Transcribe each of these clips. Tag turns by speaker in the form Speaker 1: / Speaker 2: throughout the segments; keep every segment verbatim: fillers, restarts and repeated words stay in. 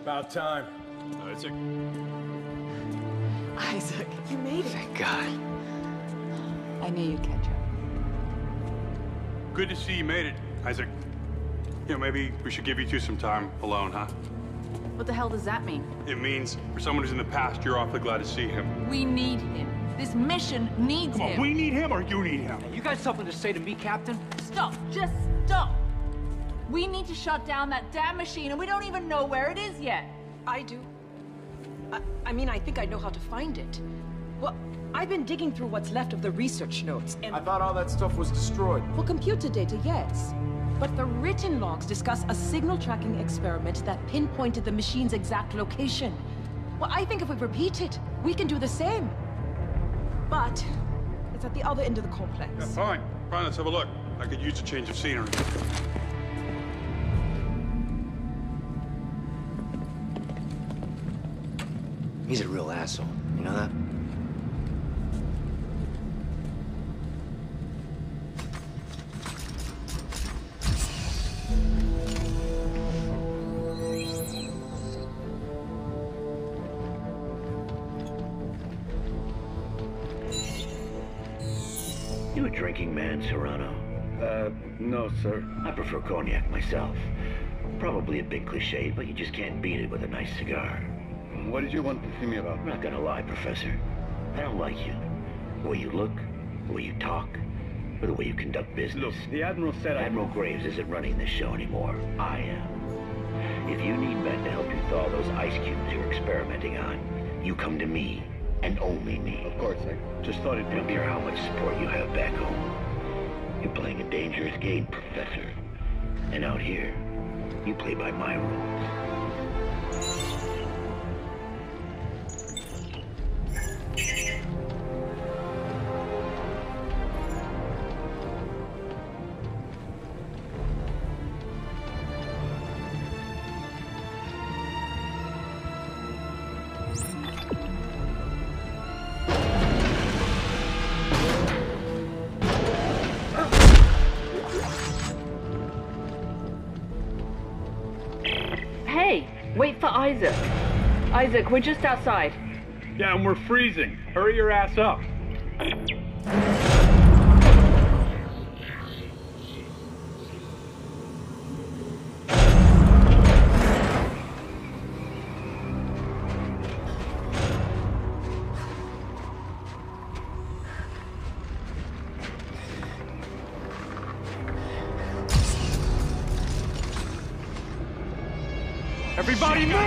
Speaker 1: About time.
Speaker 2: Isaac.
Speaker 3: Isaac, you made it.
Speaker 2: Thank God.
Speaker 3: I knew you'd catch up.
Speaker 2: Good to see you made it, Isaac. You know, maybe we should give you two some time alone, huh?
Speaker 4: What the hell does that mean?
Speaker 2: It means for someone who's in the past, you're awfully glad to see him.
Speaker 4: We need him. This mission needs
Speaker 2: Come on,
Speaker 4: him.
Speaker 2: we need him or you need him?
Speaker 5: You got something to say to me, Captain?
Speaker 4: Stop. Just stop. We need to shut down that damn machine, and we don't even know where it is yet.
Speaker 6: I do. I, I mean, I think I know how to find it. Well, I've been digging through what's left of the research notes, and...
Speaker 1: I thought all that stuff was destroyed.
Speaker 6: Well, computer data, yes. But the written logs discuss a signal tracking experiment that pinpointed the machine's exact location. Well, I think if we repeat it, we can do the same. But it's at the other end of the complex.
Speaker 2: Yeah, fine. Fine, let's have a look. I could use a change of scenery.
Speaker 7: He's a real asshole. You know that?
Speaker 8: You a drinking man, Serrano?
Speaker 9: Uh, no, sir.
Speaker 8: I prefer cognac myself. Probably a bit cliche, but you just can't beat it with a nice cigar.
Speaker 9: What did you want to see me about?
Speaker 8: I'm not gonna lie, Professor. I don't like you. The way you look, the way you talk, or the way you conduct business.
Speaker 9: Look, the Admiral said I...
Speaker 8: Admiral Graves isn't running this show anymore. I am. If you need men to help you thaw those ice cubes you're experimenting on, you come to me, and only me.
Speaker 9: Of course, I just thought it'd
Speaker 8: I don't
Speaker 9: be...
Speaker 8: care how much support you have back home. You're playing a dangerous game, Professor. And out here, you play by my rules.
Speaker 10: Hey, wait for Isaac. Isaac, we're just outside.
Speaker 9: Yeah, and we're freezing. Hurry your ass up.
Speaker 2: Everybody move!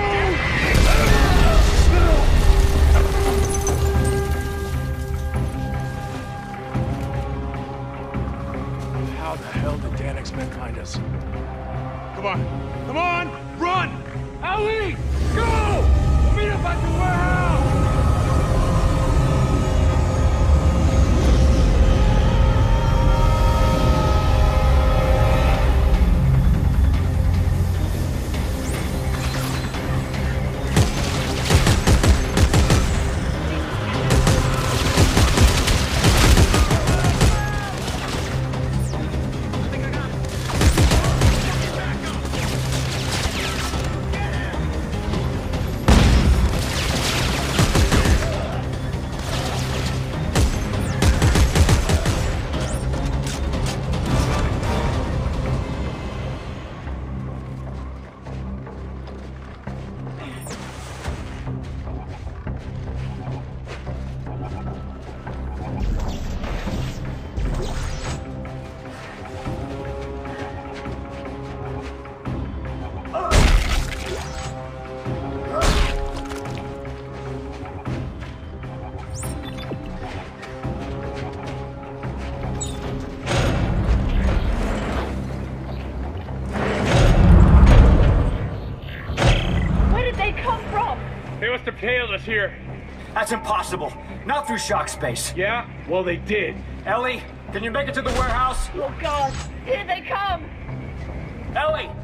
Speaker 1: How the hell did Danik's men find us?
Speaker 2: Come on! Come on! Run!
Speaker 5: Ellie! Go! Meet up at the warehouse!
Speaker 9: Tailed us here.
Speaker 5: That's impossible. Not through shock space.
Speaker 9: Yeah? Well, they did.
Speaker 5: Ellie, can you make it to the warehouse?
Speaker 10: Oh God, here they come!
Speaker 5: Ellie!